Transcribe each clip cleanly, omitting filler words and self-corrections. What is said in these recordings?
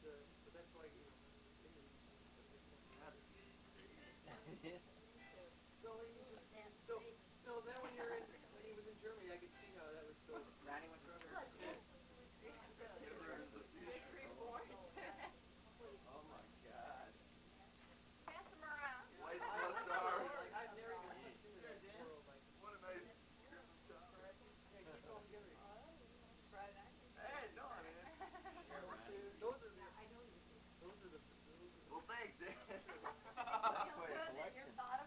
but that's why, you know, so he just, so then when you're in, when he was in Germany, I could see how that was so. Nanny went to her. Oh my God. Pass them around. White star. Like I've never even seen it in the world. Like what a nice Christmas car. yeah, keep all together. Hey, no, I mean Those are the. Those are the. well, thanks, Dan. You feel good that your thought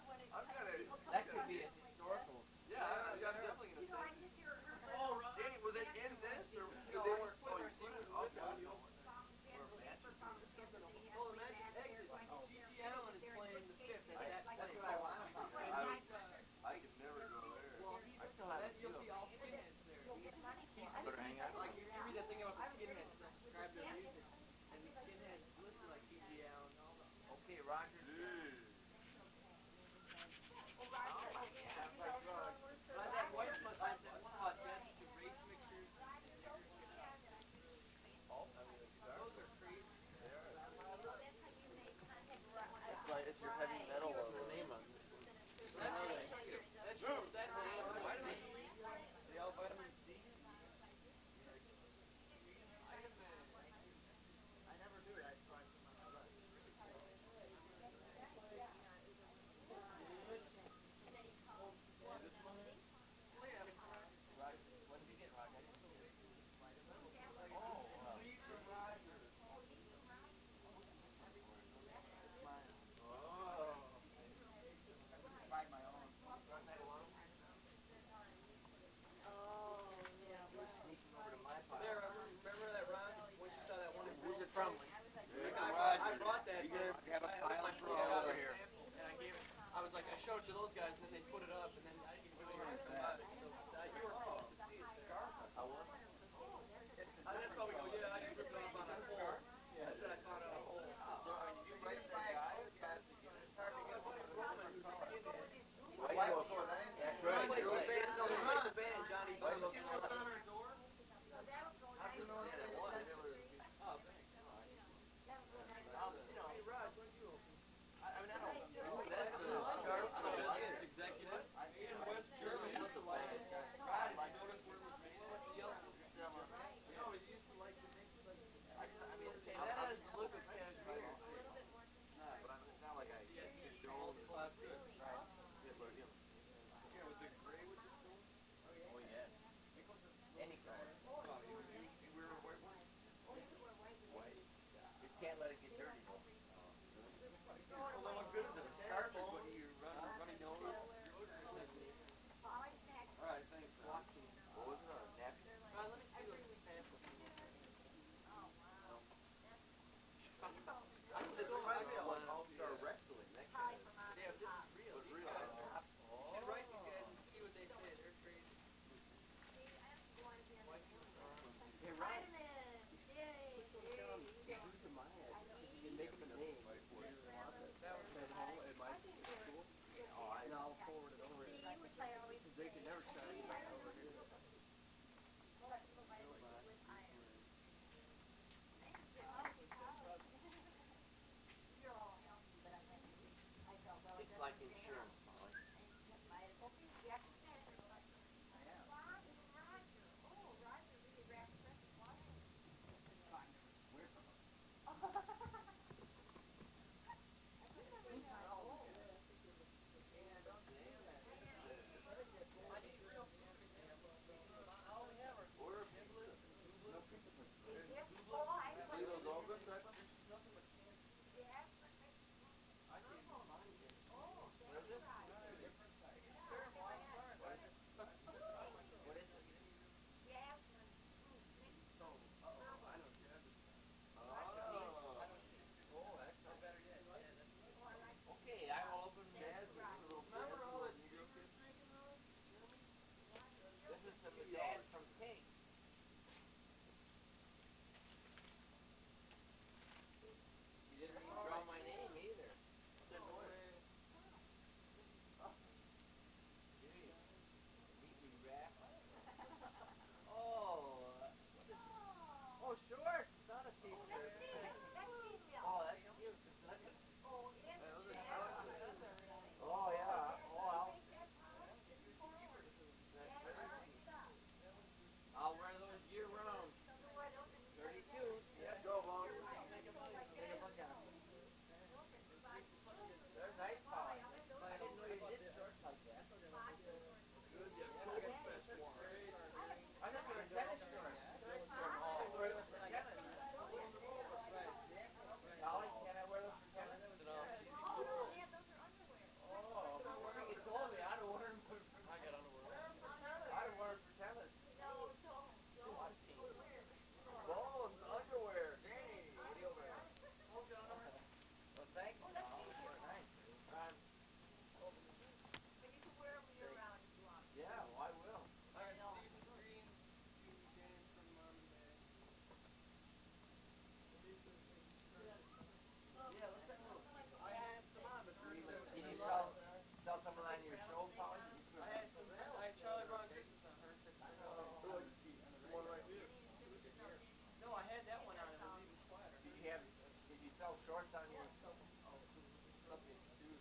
sell shorts on your something shoes.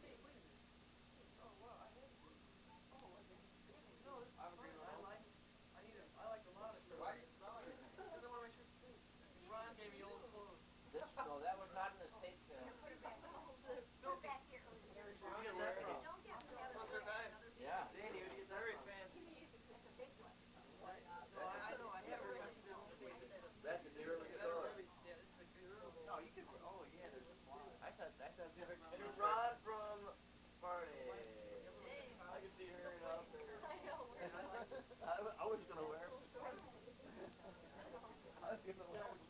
I like a lot of shirts. Why are you smelling it? Because I want to make sure it's clean. Ron gave me old clothes. No, that was not in the state sale. Put it back. Put it back here. Where'd you get that from? Yeah. Danny, where'd you get that very fancy. That's a big one. No, I know, I have heard of it. That's a deer looking dog. Yeah, this is a good girl. No, you could, oh yeah, there's a fly. I thought to Ron from Sparty. I can see her up there. I was gonna wear them. I was gonna wear them.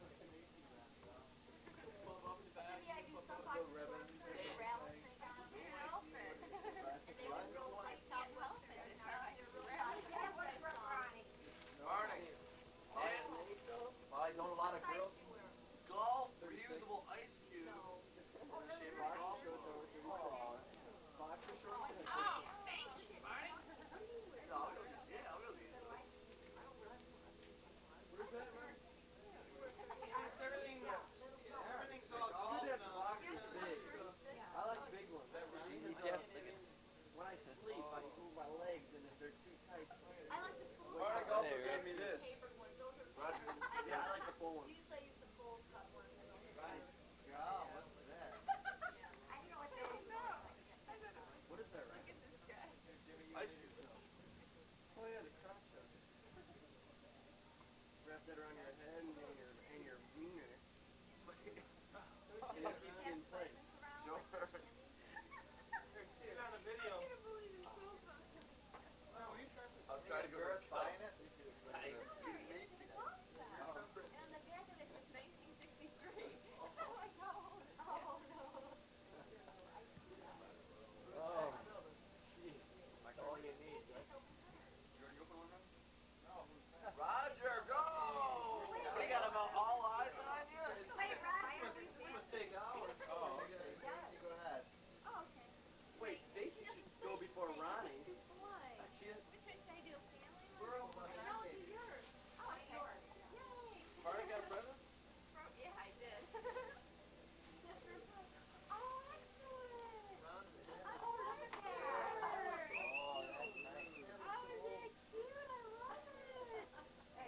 Maybe I do some boxes for the rattlesnake on their outfit. And they would roll like top outfit. And they're really hot. Yeah, what's Ronnie? Morning. Well, I know a lot of girls. Golf, reusable ice cube. Oh, thank you, Barney. Everything's all golf now. I like big ones. When I sleep, I move my legs, and if they're too tight, I like the full Barney Golfer gave me this. tapered ones. Those are Roger. Yeah, I like the full ones. usually use the full cut ones. Right. God, what's that? I don't know what those are. What is that, right? Ice cube. Oh yeah, the crotch shot. Wrap that around your head and your wiener. And it keeps you in place. Sure. Get on a video. I'll try to go buying it. Nice. And on the back of it says 1963. Oh my God. Oh no. Oh, jeez. Like all you need, right? You already open one now? No. Roger, go! We got about all eyes on you. Wait, Ryan. This must take hours. Oh, okay. Go ahead. Oh, okay. Wait, Stacy should go before Ronnie. Why? She is. Should I do a family one? We're all No, it's yours. Oh, it's yours. Yay. Barney got a present? Yeah, I did. Oh, excellent. Oh, look at that. Oh, that's nice. Oh, isn't it cute? I love it.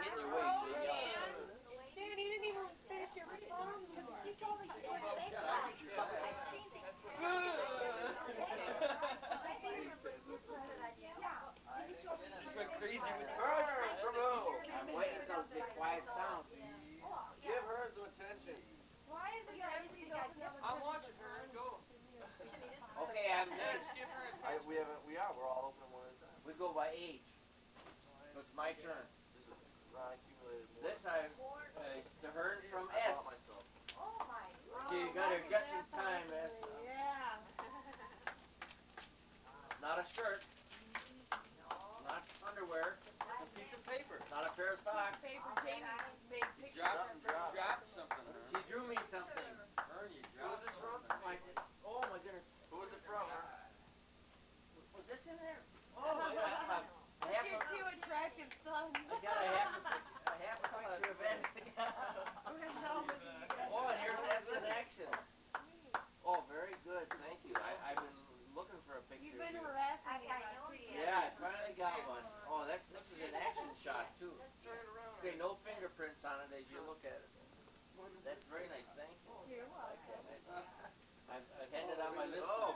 getting your way, so yeah. Dude, you didn't even finish your phone. You told me you were in Went crazy with her. I'm waiting until it gets quiet down. Give her some attention. Why is it everything got different? I'm watching her. Go. Okay, I'm next. Give her attention. We're all opening one at a time. We go by age. So it's my turn. This time, the herd from S. Oh my God. So you gotta get some time, S. Yeah. Not a shirt. Not underwear. A piece of paper. Not a pair of socks. Paper Jamie made pictures. Drop something. She drew me something. Vern, you dropped something. Oh my goodness. Who was it from? Was this in there? Oh my God. I have You're a, too attractive, son. I got a half a picture of anything. Oh, and here's S in action. Oh, very good. Thank you. I've been looking for a picture. You've been too. harassing me. Yeah, I finally got one. Oh, this is an action shot too. Okay, no fingerprints on it as you look at it. That's very nice. Thank you. You're welcome. I've had it on my list.